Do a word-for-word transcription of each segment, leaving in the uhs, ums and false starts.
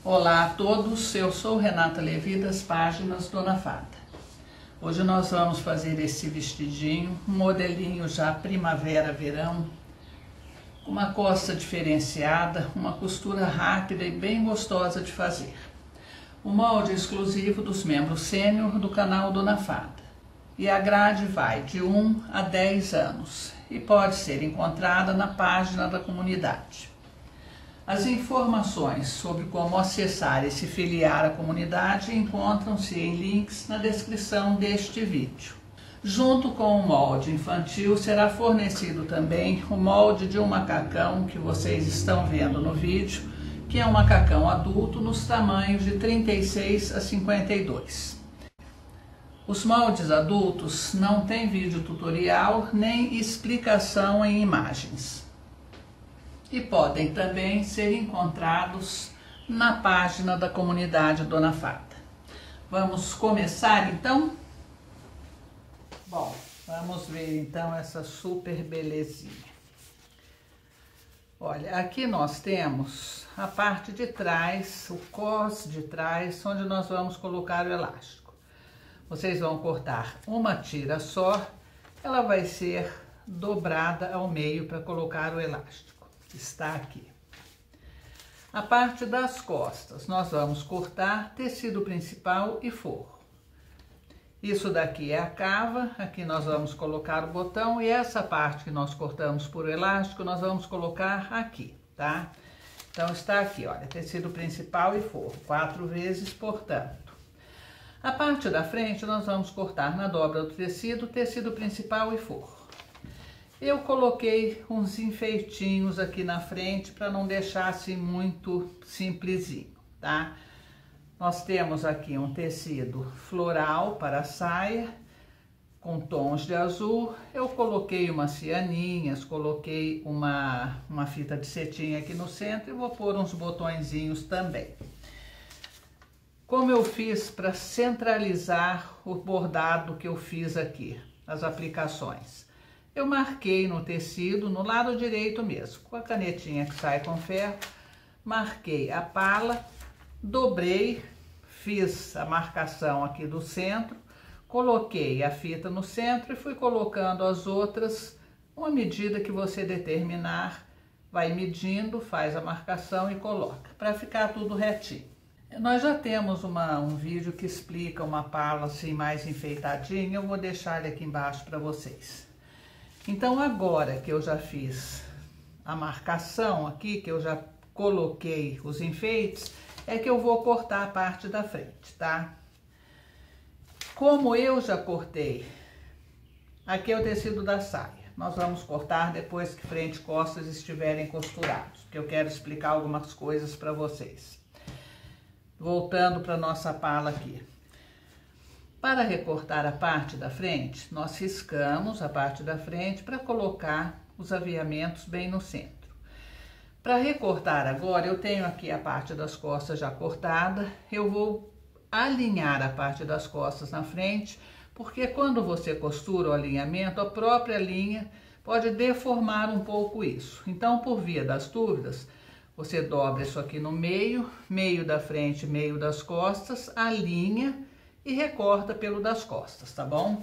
Olá a todos, eu sou Renata Levi das páginas Dona Fada. Hoje nós vamos fazer esse vestidinho, um modelinho já primavera-verão, com uma costa diferenciada, uma costura rápida e bem gostosa de fazer. O molde é exclusivo dos membros sênior do canal Dona Fada. E a grade vai de um a dez anos e pode ser encontrada na página da comunidade. As informações sobre como acessar e se filiar à comunidade encontram-se em links na descrição deste vídeo. Junto com o molde infantil será fornecido também o molde de um macacão que vocês estão vendo no vídeo, que é um macacão adulto nos tamanhos de trinta e seis a cinquenta e dois. Os moldes adultos não têm vídeo tutorial nem explicação em imagens. E podem também ser encontrados na página da comunidade Dona Fada. Vamos começar então? Bom, vamos ver então essa super belezinha. Olha, aqui nós temos a parte de trás, o cos de trás, onde nós vamos colocar o elástico. Vocês vão cortar uma tira só, ela vai ser dobrada ao meio para colocar o elástico. Está aqui. A parte das costas, nós vamos cortar tecido principal e forro. Isso daqui é a cava, aqui nós vamos colocar o botão e essa parte que nós cortamos por elástico, nós vamos colocar aqui, tá? Então está aqui, olha, tecido principal e forro, quatro vezes, portanto. A parte da frente, nós vamos cortar na dobra do tecido, tecido principal e forro. Eu coloquei uns enfeitinhos aqui na frente para não deixar assim muito simplesinho, tá? Nós temos aqui um tecido floral para a saia, com tons de azul. Eu coloquei umas cianinhas, coloquei uma, uma fita de cetim aqui no centro e vou pôr uns botõezinhos também. Como eu fiz para centralizar o bordado que eu fiz aqui, as aplicações? Eu marquei no tecido, no lado direito mesmo, com a canetinha que sai com ferro, marquei a pala, dobrei, fiz a marcação aqui do centro, coloquei a fita no centro e fui colocando as outras, uma medida que você determinar, vai medindo, faz a marcação e coloca, para ficar tudo retinho. Nós já temos uma, um vídeo que explica uma pala assim mais enfeitadinha, eu vou deixar ele aqui embaixo para vocês. Então, agora que eu já fiz a marcação aqui, que eu já coloquei os enfeites, é que eu vou cortar a parte da frente, tá? Como eu já cortei, aqui é o tecido da saia. Nós vamos cortar depois que frente e costas estiverem costurados, porque eu quero explicar algumas coisas para vocês. Voltando para nossa pala aqui. Para recortar a parte da frente, nós riscamos a parte da frente para colocar os aviamentos bem no centro. Para recortar agora, eu tenho aqui a parte das costas já cortada, eu vou alinhar a parte das costas na frente, porque quando você costura o alinhamento, a própria linha pode deformar um pouco isso. Então, por via das dúvidas, você dobra isso aqui no meio, meio da frente, meio das costas, alinha e recorta pelo das costas, tá bom?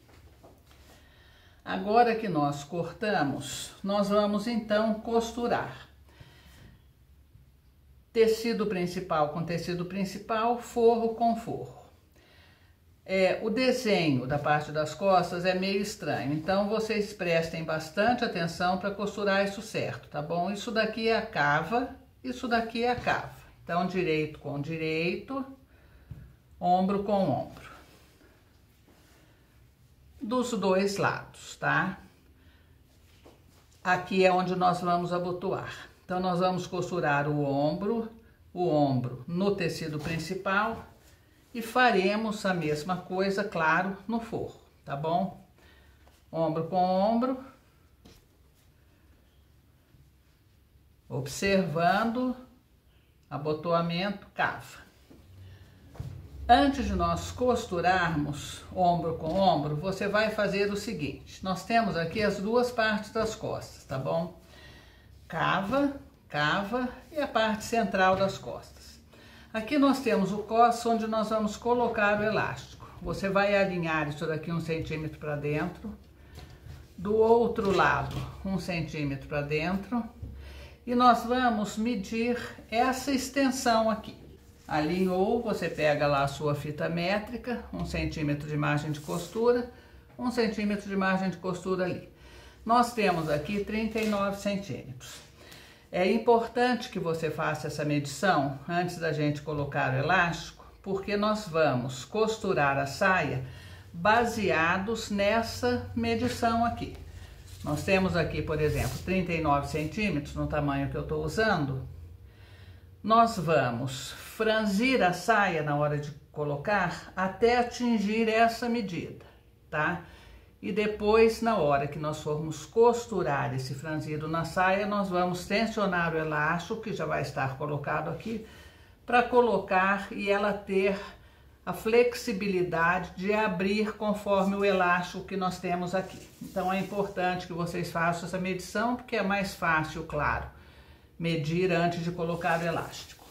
Agora que nós cortamos, nós vamos então costurar. Tecido principal com tecido principal, forro com forro. É, o desenho da parte das costas é meio estranho, então vocês prestem bastante atenção para costurar isso certo, tá bom? Isso daqui é a cava, isso daqui é a cava. Então, direito com direito, ombro com ombro, dos dois lados, tá? Aqui é onde nós vamos abotoar. Então, nós vamos costurar o ombro, o ombro no tecido principal e faremos a mesma coisa, claro, no forro, tá bom? Ombro com ombro, observando, abotoamento, cava. Antes de nós costurarmos ombro com ombro, você vai fazer o seguinte. Nós temos aqui as duas partes das costas, tá bom? Cava, cava e a parte central das costas. Aqui nós temos o cos onde nós vamos colocar o elástico. Você vai alinhar isso daqui um centímetro para dentro, do outro lado um centímetro para dentro, e nós vamos medir essa extensão aqui. Alinhou, você pega lá a sua fita métrica, um centímetro de margem de costura, um centímetro de margem de costura ali. Nós temos aqui trinta e nove centímetros. É importante que você faça essa medição antes da gente colocar o elástico, porque nós vamos costurar a saia baseados nessa medição aqui. Nós temos aqui, por exemplo, trinta e nove centímetros no tamanho que eu estou usando. Nós vamos franzir a saia na hora de colocar até atingir essa medida, tá? E depois, na hora que nós formos costurar esse franzido na saia, nós vamos tensionar o elástico, que já vai estar colocado aqui, para colocar e ela ter a flexibilidade de abrir conforme o elástico que nós temos aqui. Então é importante que vocês façam essa medição, porque é mais fácil, claro, medir antes de colocar o elástico.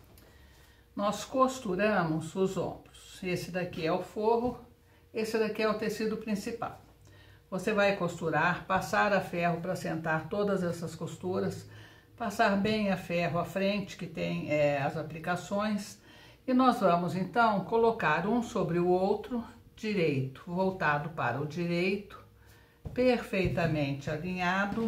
Nós costuramos os ombros. Esse daqui é o forro, esse daqui é o tecido principal. Você vai costurar, passar a ferro para sentar todas essas costuras, passar bem a ferro à frente, que tem é, as aplicações, e nós vamos então colocar um sobre o outro, direito, voltado para o direito, perfeitamente alinhado,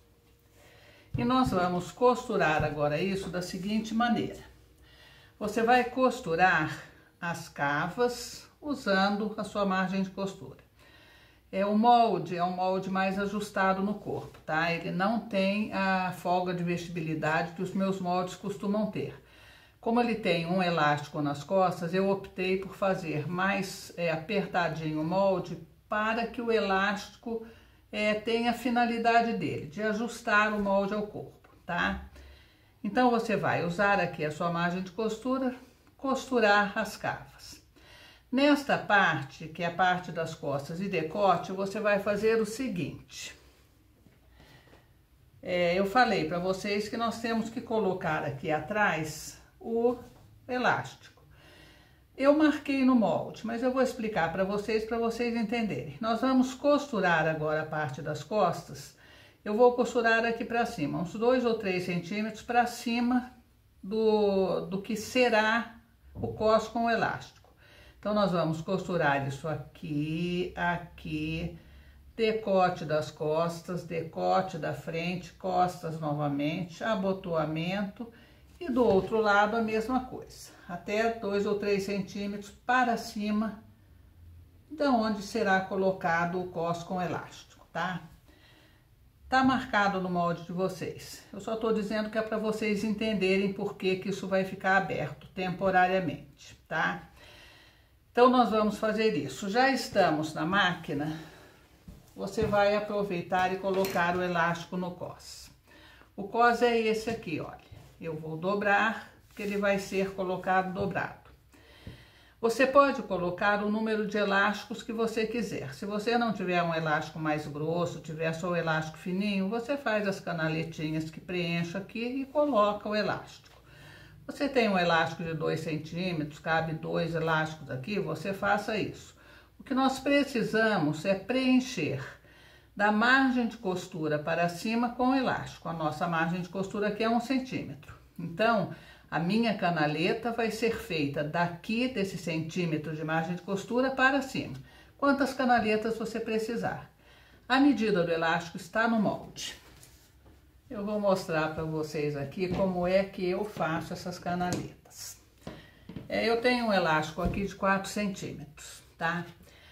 e nós vamos costurar agora isso da seguinte maneira. Você vai costurar as cavas usando a sua margem de costura. É, o molde é um molde mais ajustado no corpo, tá? Ele não tem a folga de vestibilidade que os meus moldes costumam ter. Como ele tem um elástico nas costas, eu optei por fazer mais é, apertadinho o molde para que o elástico é, tenha a finalidade dele, de ajustar o molde ao corpo, tá? Então, você vai usar aqui a sua margem de costura, costurar as cavas. Nesta parte, que é a parte das costas e decote, você vai fazer o seguinte. É, eu falei para vocês que nós temos que colocar aqui atrás o elástico. Eu marquei no molde, mas eu vou explicar para vocês, para vocês entenderem. Nós vamos costurar agora a parte das costas. Eu vou costurar aqui para cima, uns dois ou três centímetros para cima do, do que será o cos com o elástico. Então, nós vamos costurar isso aqui, aqui, decote das costas, decote da frente, costas novamente, abotoamento e do outro lado a mesma coisa. Até dois ou três centímetros para cima, da onde será colocado o cos com elástico, tá? Tá marcado no molde de vocês. Eu só tô dizendo que é para vocês entenderem por que que isso vai ficar aberto temporariamente, tá? Então, nós vamos fazer isso. Já estamos na máquina, você vai aproveitar e colocar o elástico no cos. O cos é esse aqui, olha. Eu vou dobrar, porque ele vai ser colocado dobrado. Você pode colocar o número de elásticos que você quiser. Se você não tiver um elástico mais grosso, tiver só o elástico fininho, você faz as canaletinhas que preenche aqui e coloca o elástico. Você tem um elástico de dois centímetros, cabe dois elásticos aqui, você faça isso. O que nós precisamos é preencher da margem de costura para cima com o elástico. A nossa margem de costura aqui é um centímetro. Então, a minha canaleta vai ser feita daqui desse centímetro de margem de costura para cima. Quantas canaletas você precisar. A medida do elástico está no molde. Eu vou mostrar para vocês aqui como é que eu faço essas canaletas. É, eu tenho um elástico aqui de quatro centímetros, tá?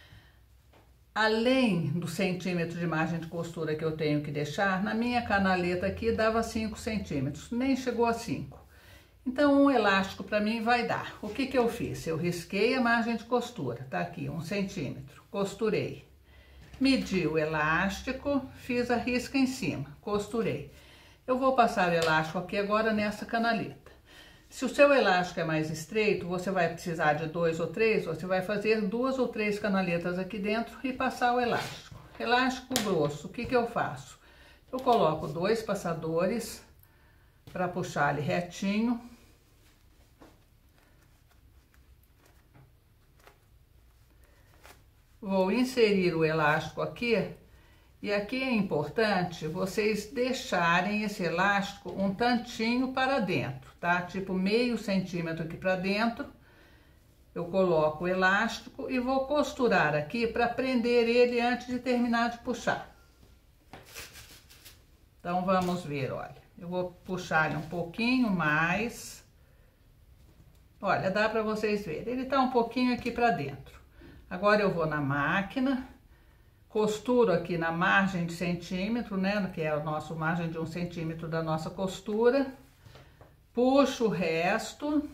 Além do centímetro de margem de costura que eu tenho que deixar, na minha canaleta aqui dava cinco centímetros, nem chegou a cinco. Então, um elástico para mim vai dar. O que que eu fiz? Eu risquei a margem de costura, tá aqui, um centímetro, costurei. Medi o elástico, fiz a risca em cima, costurei. Eu vou passar o elástico aqui agora nessa canaleta. Se o seu elástico é mais estreito, você vai precisar de dois ou três, você vai fazer duas ou três canaletas aqui dentro e passar o elástico. Elástico grosso, o que que eu faço? Eu coloco dois passadores para puxar ele retinho. vou inserir o elástico aqui. E aqui é importante vocês deixarem esse elástico um tantinho para dentro, tá? Tipo meio centímetro aqui para dentro. Eu coloco o elástico e vou costurar aqui para prender ele antes de terminar de puxar. Então, vamos ver, olha. Eu vou puxar ele um pouquinho mais. Olha, dá para vocês verem. Ele tá um pouquinho aqui para dentro. Agora eu vou na máquina, costuro aqui na margem de centímetro, né? Que é a nossa margem de um centímetro da nossa costura. Puxo o resto.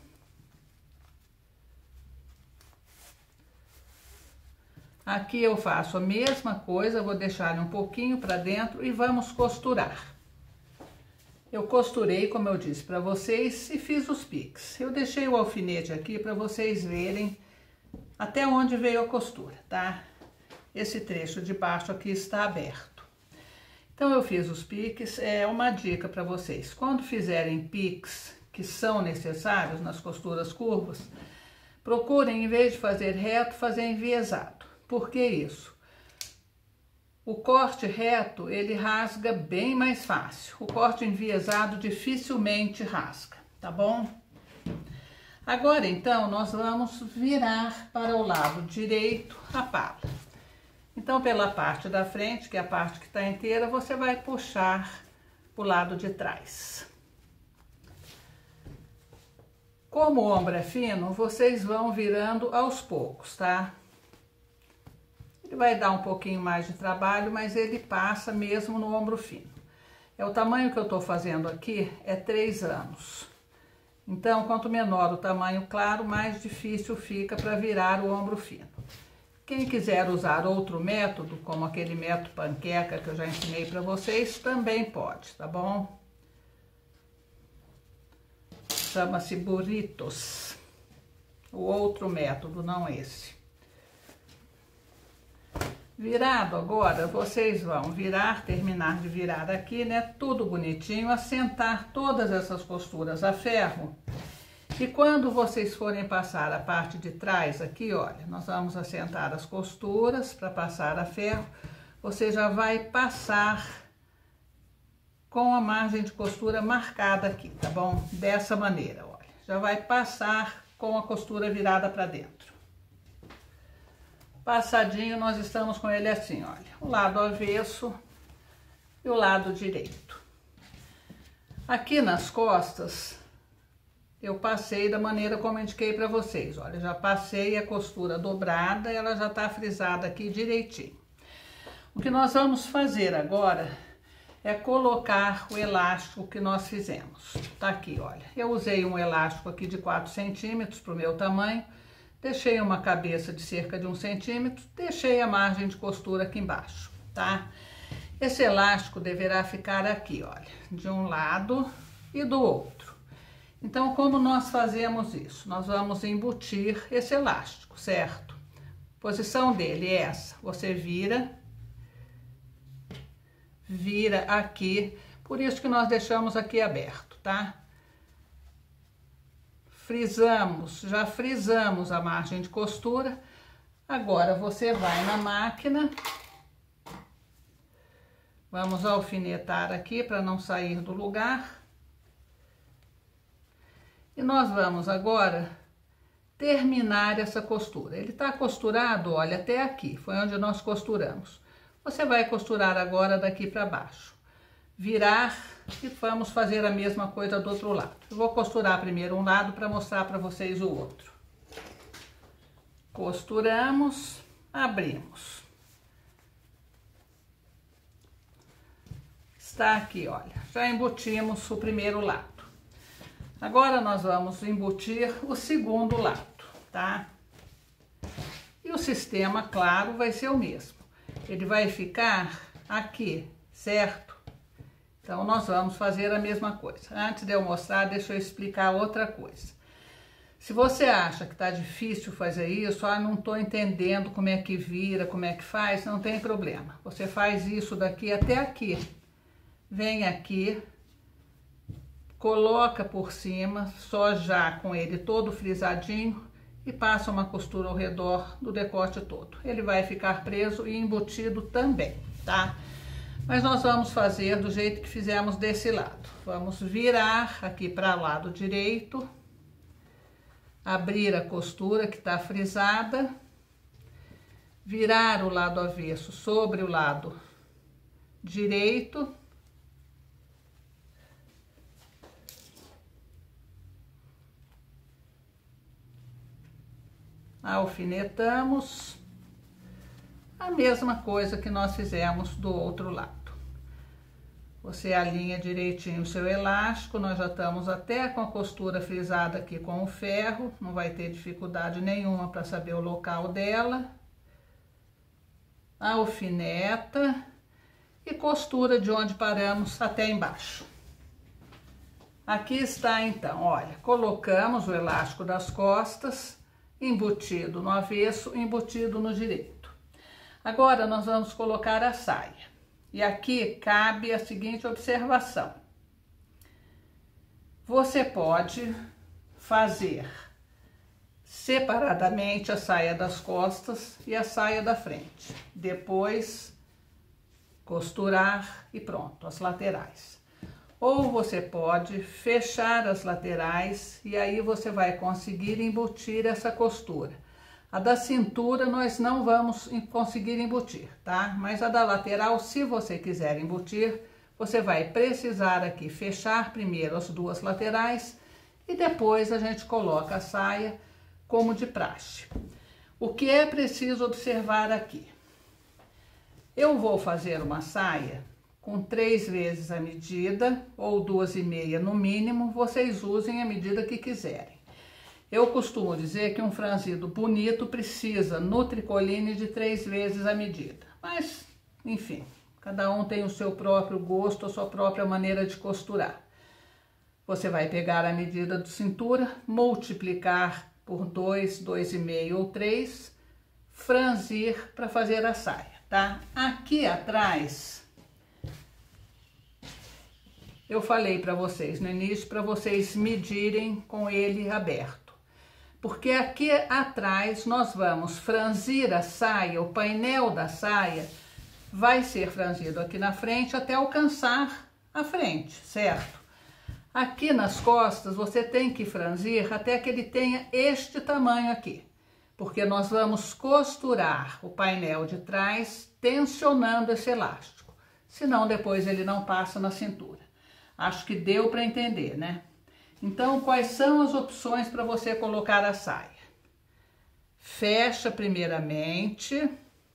Aqui eu faço a mesma coisa, vou deixar ele um pouquinho para dentro e vamos costurar. Eu costurei, como eu disse para vocês, e fiz os piques. Eu deixei o alfinete aqui para vocês verem até onde veio a costura, tá? Esse trecho de baixo aqui está aberto. Então, eu fiz os piques. É uma dica para vocês. Quando fizerem piques que são necessários nas costuras curvas, procurem, em vez de fazer reto, fazer enviesado. Por que isso? O corte reto, ele rasga bem mais fácil. O corte enviesado dificilmente rasga, tá bom? Agora, então, nós vamos virar para o lado direito a pala. Então, pela parte da frente, que é a parte que está inteira, você vai puxar o lado de trás. Como o ombro é fino, vocês vão virando aos poucos, tá? Ele vai dar um pouquinho mais de trabalho, mas ele passa mesmo no ombro fino. É o tamanho que eu tô fazendo aqui, é três anos. Então, quanto menor o tamanho claro, mais difícil fica para virar o ombro fino. Quem quiser usar outro método, como aquele método panqueca que eu já ensinei para vocês, também pode, tá bom? Chama-se burritos. O outro método, não esse. Virado agora, vocês vão virar, terminar de virar aqui, né? Tudo bonitinho, assentar todas essas costuras a ferro. E quando vocês forem passar a parte de trás aqui, olha, nós vamos assentar as costuras para passar a ferro. Você já vai passar com a margem de costura marcada aqui, tá bom? Dessa maneira, olha. Já vai passar com a costura virada para dentro. Passadinho, nós estamos com ele assim, olha, o lado avesso e o lado direito. Aqui nas costas, eu passei da maneira como eu indiquei para vocês, olha, já passei a costura dobrada, ela já tá frisada aqui direitinho. O que nós vamos fazer agora é colocar o elástico que nós fizemos. Tá aqui, olha, eu usei um elástico aqui de quatro centímetros pro meu tamanho. Deixei uma cabeça de cerca de um centímetro, deixei a margem de costura aqui embaixo, tá? Esse elástico deverá ficar aqui, olha, de um lado e do outro. Então, como nós fazemos isso? Nós vamos embutir esse elástico, certo? A posição dele é essa, você vira, vira aqui, por isso que nós deixamos aqui aberto, tá? Frisamos, já frisamos a margem de costura. Agora você vai na máquina. Vamos alfinetar aqui para não sair do lugar. E nós vamos agora terminar essa costura. Ele tá costurado, olha, até aqui, foi onde nós costuramos. Você vai costurar agora daqui para baixo. Virar e vamos fazer a mesma coisa do outro lado. Eu vou costurar primeiro um lado para mostrar para vocês o outro. Costuramos, abrimos. Está aqui, olha, já embutimos o primeiro lado. Agora nós vamos embutir o segundo lado, tá? E o sistema, claro, vai ser o mesmo. Ele vai ficar aqui, certo? Então, nós vamos fazer a mesma coisa. Antes de eu mostrar, deixa eu explicar outra coisa. Se você acha que tá difícil fazer isso, ah, não tô entendendo como é que vira, como é que faz, não tem problema. Você faz isso daqui até aqui. Vem aqui, coloca por cima, só já com ele todo frisadinho, e passa uma costura ao redor do decote todo. Ele vai ficar preso e embutido também, tá? Mas nós vamos fazer do jeito que fizemos desse lado. Vamos virar aqui para o lado direito, abrir a costura que está frisada, virar o lado avesso sobre o lado direito, alfinetamos, a mesma coisa que nós fizemos do outro lado. Você alinha direitinho o seu elástico, nós já estamos até com a costura frisada aqui com o ferro, não vai ter dificuldade nenhuma para saber o local dela. Alfineta e costura de onde paramos até embaixo. Aqui está então, olha, colocamos o elástico das costas, embutido no avesso, embutido no direito. Agora nós vamos colocar a saia. E aqui cabe a seguinte observação. Você pode fazer separadamente a saia das costas e a saia da frente. Depois costurar e pronto, as laterais. Ou você pode fechar as laterais e aí você vai conseguir embutir essa costura. A da cintura nós não vamos conseguir embutir, tá? Mas a da lateral, se você quiser embutir, você vai precisar aqui fechar primeiro as duas laterais e depois a gente coloca a saia como de praxe. O que é preciso observar aqui? Eu vou fazer uma saia com três vezes a medida, ou duas e meia no mínimo, vocês usem a medida que quiserem. Eu costumo dizer que um franzido bonito precisa no tricoline de três vezes a medida. Mas, enfim, cada um tem o seu próprio gosto, a sua própria maneira de costurar. Você vai pegar a medida de cintura, multiplicar por dois, dois e meio ou três, franzir para fazer a saia, tá? Aqui atrás, eu falei para vocês no início para vocês medirem com ele aberto. Porque aqui atrás nós vamos franzir a saia, o painel da saia vai ser franzido aqui na frente até alcançar a frente, certo? Aqui nas costas você tem que franzir até que ele tenha este tamanho aqui, porque nós vamos costurar o painel de trás tensionando esse elástico, senão depois ele não passa na cintura. Acho que deu para entender, né? Então, quais são as opções para você colocar a saia? Fecha primeiramente,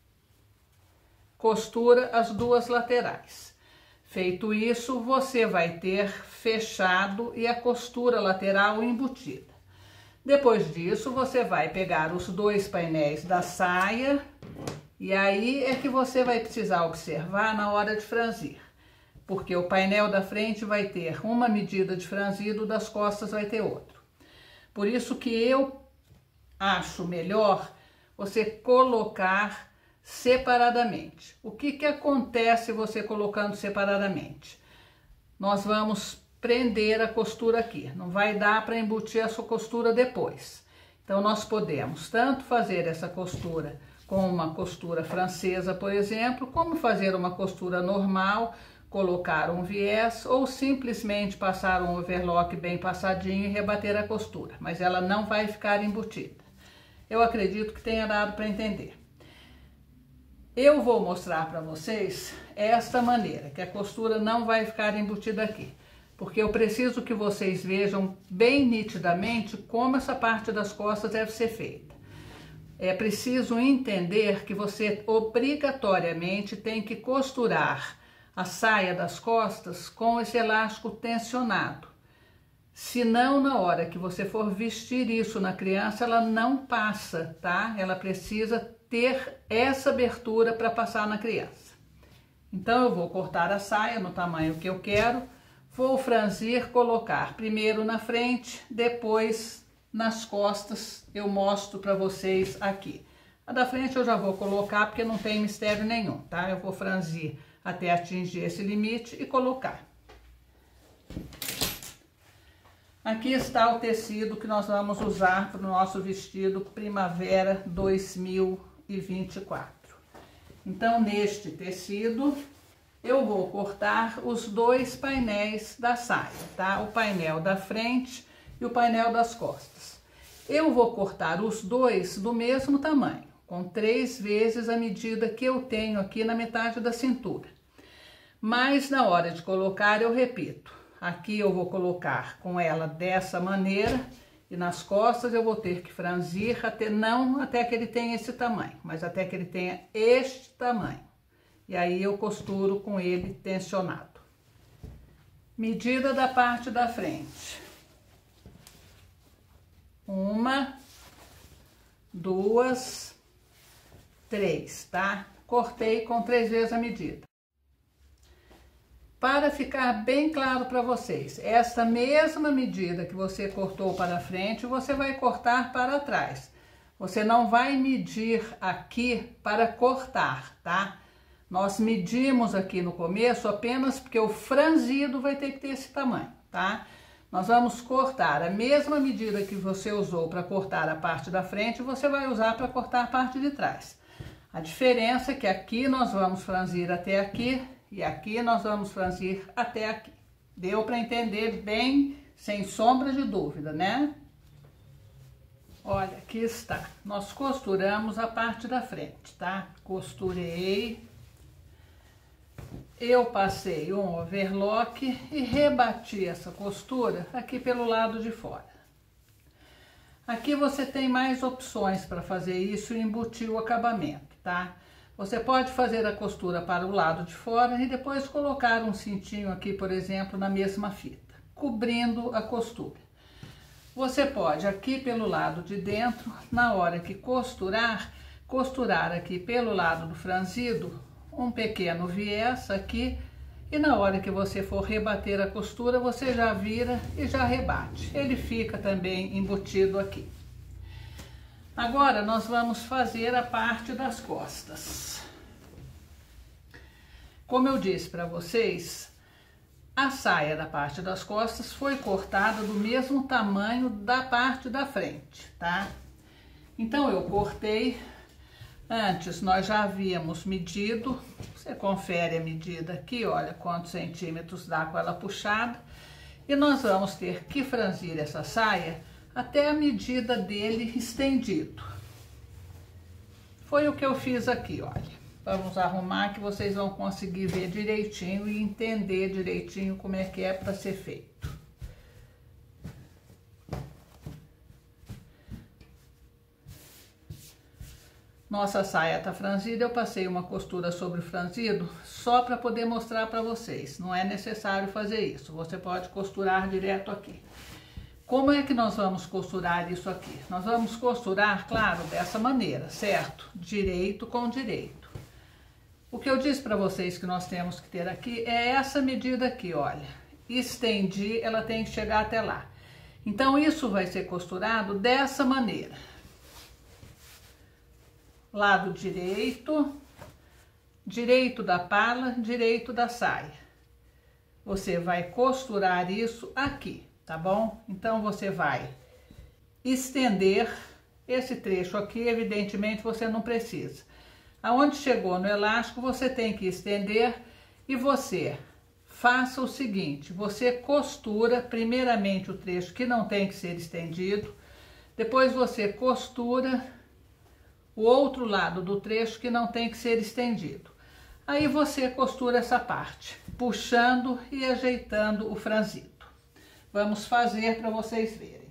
costura as duas laterais. Feito isso, você vai ter fechado e a costura lateral embutida. Depois disso, você vai pegar os dois painéis da saia e aí é que você vai precisar observar na hora de franzir. Porque o painel da frente vai ter uma medida de franzido, das costas vai ter outro. Por isso que eu acho melhor você colocar separadamente. O que que acontece você colocando separadamente? Nós vamos prender a costura aqui, não vai dar para embutir a sua costura depois. Então nós podemos tanto fazer essa costura com uma costura francesa, por exemplo, como fazer uma costura normal, colocar um viés ou simplesmente passar um overlock bem passadinho e rebater a costura, mas ela não vai ficar embutida. Eu acredito que tenha dado para entender. Eu vou mostrar para vocês esta maneira, que a costura não vai ficar embutida aqui, porque eu preciso que vocês vejam bem nitidamente como essa parte das costas deve ser feita. É preciso entender que você obrigatoriamente tem que costurar a saia das costas com esse elástico tensionado. Senão, na hora que você for vestir isso na criança, ela não passa, tá? Ela precisa ter essa abertura para passar na criança. Então, eu vou cortar a saia no tamanho que eu quero, vou franzir, colocar primeiro na frente, depois nas costas, eu mostro para vocês aqui. A da frente eu já vou colocar porque não tem mistério nenhum, tá? Eu vou franzir até atingir esse limite e colocar. Aqui está o tecido que nós vamos usar para o nosso vestido Primavera dois mil e vinte e quatro. Então, neste tecido, eu vou cortar os dois painéis da saia, tá? O painel da frente e o painel das costas. Eu vou cortar os dois do mesmo tamanho, com três vezes a medida que eu tenho aqui na metade da cintura. Mas na hora de colocar, eu repito, aqui eu vou colocar com ela dessa maneira e nas costas eu vou ter que franzir até, não até que ele tenha esse tamanho, mas até que ele tenha este tamanho. E aí eu costuro com ele tensionado. Medida da parte da frente. Uma, duas, três, tá? Cortei com três vezes a medida. Para ficar bem claro para vocês, essa mesma medida que você cortou para frente, você vai cortar para trás. Você não vai medir aqui para cortar, tá? Nós medimos aqui no começo apenas porque o franzido vai ter que ter esse tamanho, tá? Nós vamos cortar a mesma medida que você usou para cortar a parte da frente, você vai usar para cortar a parte de trás. A diferença é que aqui nós vamos franzir até aqui e aqui nós vamos franzir até aqui. Deu para entender bem, sem sombra de dúvida, né? Olha, aqui está. Nós costuramos a parte da frente, tá? Costurei. Eu passei um overlock e rebati essa costura aqui pelo lado de fora. Aqui você tem mais opções para fazer isso e embutir o acabamento, tá? Você pode fazer a costura para o lado de fora e depois colocar um cintinho aqui, por exemplo, na mesma fita, cobrindo a costura. Você pode aqui pelo lado de dentro, na hora que costurar, costurar aqui pelo lado do franzido, um pequeno viés aqui, e na hora que você for rebater a costura, você já vira e já rebate. Ele fica também embutido aqui. Agora, nós vamos fazer a parte das costas. Como eu disse para vocês, a saia da parte das costas foi cortada do mesmo tamanho da parte da frente, tá? Então, eu cortei. Antes, nós já havíamos medido. Você confere a medida aqui, olha quantos centímetros dá com ela puxada. E nós vamos ter que franzir essa saia até a medida dele estendido. Foi o que eu fiz aqui, olha. Vamos arrumar que vocês vão conseguir ver direitinho e entender direitinho como é que é para ser feito. Nossa saia tá franzida, eu passei uma costura sobre o franzido só para poder mostrar para vocês. Não é necessário fazer isso, você pode costurar direto aqui. Como é que nós vamos costurar isso aqui? Nós vamos costurar, claro, dessa maneira, certo? Direito com direito. O que eu disse para vocês que nós temos que ter aqui é essa medida aqui, olha. Estendi, ela tem que chegar até lá. Então, isso vai ser costurado dessa maneira. Lado direito, direito da pala, direito da saia. Você vai costurar isso aqui. Tá bom? Então, você vai estender esse trecho aqui, evidentemente você não precisa. Aonde chegou no elástico, você tem que estender e você faça o seguinte, você costura primeiramente o trecho que não tem que ser estendido, depois você costura o outro lado do trecho que não tem que ser estendido. Aí você costura essa parte, puxando e ajeitando o franzido. Vamos fazer para vocês verem.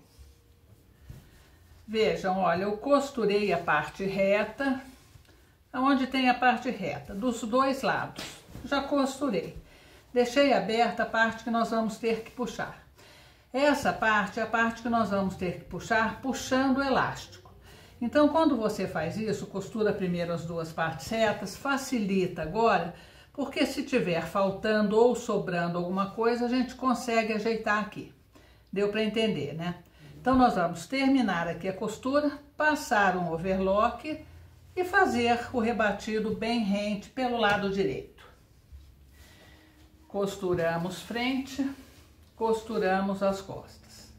Vejam, olha, eu costurei a parte reta, onde tem a parte reta, dos dois lados. Já costurei. Deixei aberta a parte que nós vamos ter que puxar. Essa parte é a parte que nós vamos ter que puxar, puxando o elástico. Então, quando você faz isso, costura primeiro as duas partes retas, facilita agora, porque se tiver faltando ou sobrando alguma coisa, a gente consegue ajeitar aqui. Deu para entender, né? Então, nós vamos terminar aqui a costura, passar um overlock e fazer o rebatido bem rente pelo lado direito. Costuramos frente, costuramos as costas.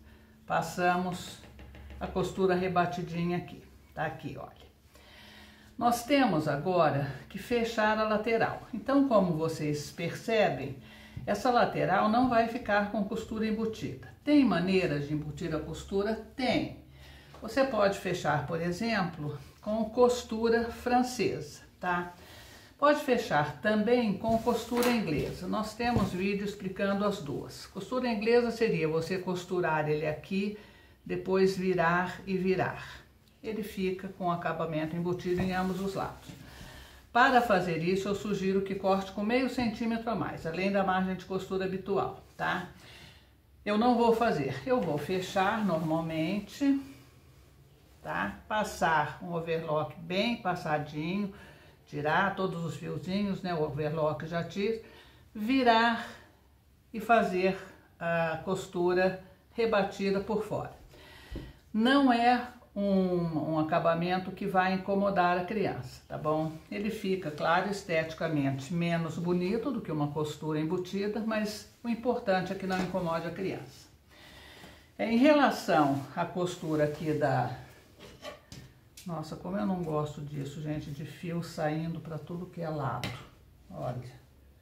passamos a costura rebatidinha aqui, tá aqui, olha. Nós temos agora que fechar a lateral. Então, como vocês percebem, essa lateral não vai ficar com costura embutida. Tem maneiras de embutir a costura? Tem. Você pode fechar, por exemplo, com costura francesa, tá? Pode fechar também com costura inglesa. Nós temos vídeo explicando as duas. Costura inglesa seria você costurar ele aqui, depois virar e virar. Ele fica com acabamento embutido em ambos os lados. Para fazer isso, eu sugiro que corte com meio centímetro a mais, além da margem de costura habitual, tá? Eu não vou fazer, eu vou fechar normalmente, tá? Passar um overlock bem passadinho, tirar todos os fiozinhos, né? O overlock já tira, virar e fazer a costura rebatida por fora. Não é um, um acabamento que vai incomodar a criança, tá bom? Ele fica, claro, esteticamente menos bonito do que uma costura embutida, mas o importante é que não incomode a criança. Em relação à costura aqui da... Nossa, como eu não gosto disso, gente, de fio saindo para tudo que é lado. Olha.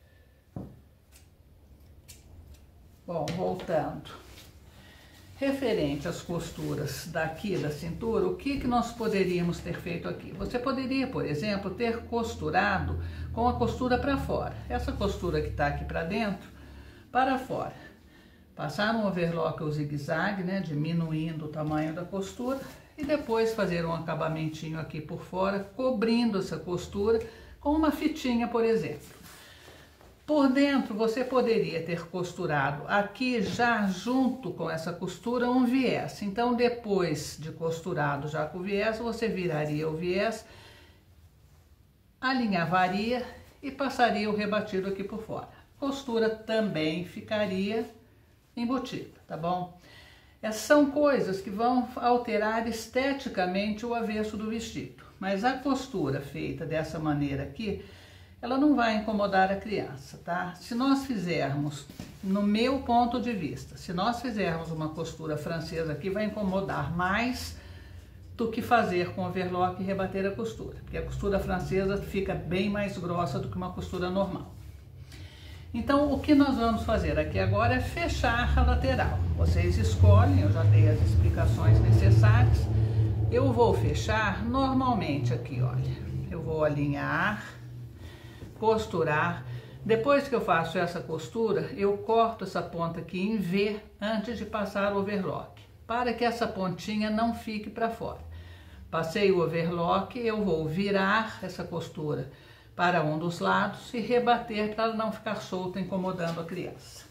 Bom, voltando. Referente às costuras daqui da cintura, o que que nós poderíamos ter feito aqui? Você poderia, por exemplo, ter costurado com a costura para fora. Essa costura que está aqui para dentro, para fora. Passar um overlock ou zigue-zague, né, diminuindo o tamanho da costura. E depois fazer um acabamentinho aqui por fora, cobrindo essa costura com uma fitinha, por exemplo. Por dentro, você poderia ter costurado aqui já junto com essa costura um viés. Então, depois de costurado já com o viés, você viraria o viés, alinhavaria e passaria o rebatido aqui por fora. A costura também ficaria embutida, tá bom? Essas são coisas que vão alterar esteticamente o avesso do vestido. Mas a costura feita dessa maneira aqui, ela não vai incomodar a criança, tá? Se nós fizermos, no meu ponto de vista, se nós fizermos uma costura francesa aqui, vai incomodar mais do que fazer com overlock e rebater a costura. Porque a costura francesa fica bem mais grossa do que uma costura normal. Então, o que nós vamos fazer aqui agora é fechar a lateral. Vocês escolhem, eu já dei as explicações necessárias. Eu vou fechar normalmente aqui, olha. Eu vou alinhar, costurar. Depois que eu faço essa costura, eu corto essa ponta aqui em V antes de passar o overlock, para que essa pontinha não fique para fora. Passei o overlock, eu vou virar essa costura para um dos lados e rebater para ela não ficar solta, incomodando a criança.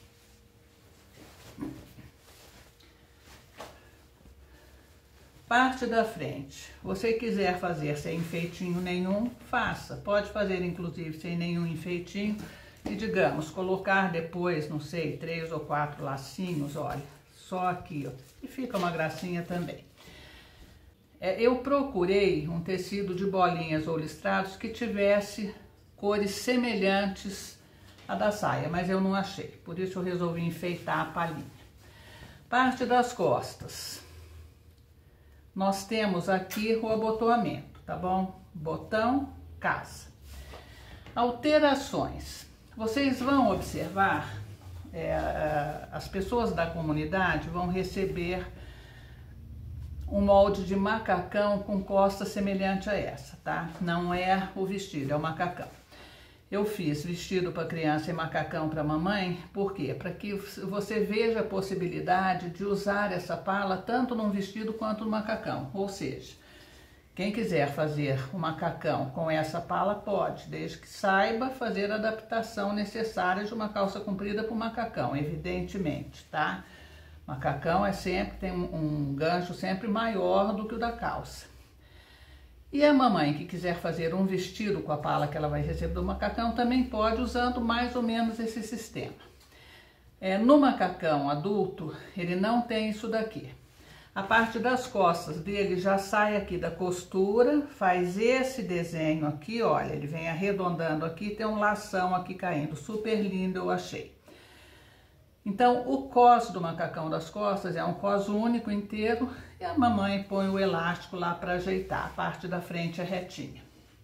Parte da frente. Você quiser fazer sem enfeitinho nenhum, faça. Pode fazer, inclusive, sem nenhum enfeitinho. E, digamos, colocar depois, não sei, três ou quatro lacinhos, olha, só aqui, ó. E fica uma gracinha também. Eu procurei um tecido de bolinhas ou listrados que tivesse cores semelhantes à da saia, mas eu não achei. Por isso eu resolvi enfeitar a palhinha. Parte das costas. Nós temos aqui o abotoamento, tá bom? Botão, casa. Alterações. Vocês vão observar, é, as pessoas da comunidade vão receber um molde de macacão com costa semelhante a essa, tá? Não é o vestido, é o macacão. Eu fiz vestido para criança e macacão para mamãe, por quê? Para que você veja a possibilidade de usar essa pala tanto num vestido quanto no macacão. Ou seja, quem quiser fazer o macacão com essa pala pode, desde que saiba fazer a adaptação necessária de uma calça comprida para o macacão, evidentemente, tá? Macacão é sempre, tem um, um gancho sempre maior do que o da calça. E a mamãe que quiser fazer um vestido com a pala que ela vai receber do macacão também pode, usando mais ou menos esse sistema. É, no macacão adulto, ele não tem isso daqui. A parte das costas dele já sai aqui da costura, faz esse desenho aqui, olha, ele vem arredondando aqui, tem um lação aqui caindo, super lindo eu achei. Então, o cos do macacão das costas é um cos único inteiro e a mamãe põe o elástico lá para ajeitar, a parte da frente é retinha.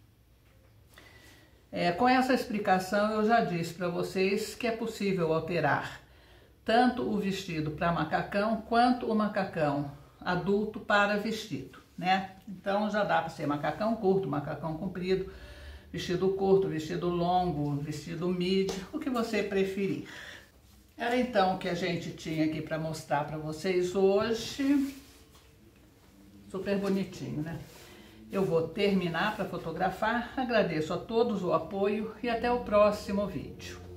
É, com essa explicação eu já disse para vocês que é possível alterar tanto o vestido para macacão quanto o macacão adulto para vestido, né? Então já dá para ser macacão curto, macacão comprido, vestido curto, vestido longo, vestido midi, o que você preferir. Era então o que a gente tinha aqui para mostrar para vocês hoje. Super bonitinho, né? Eu vou terminar para fotografar. Agradeço a todos o apoio e até o próximo vídeo.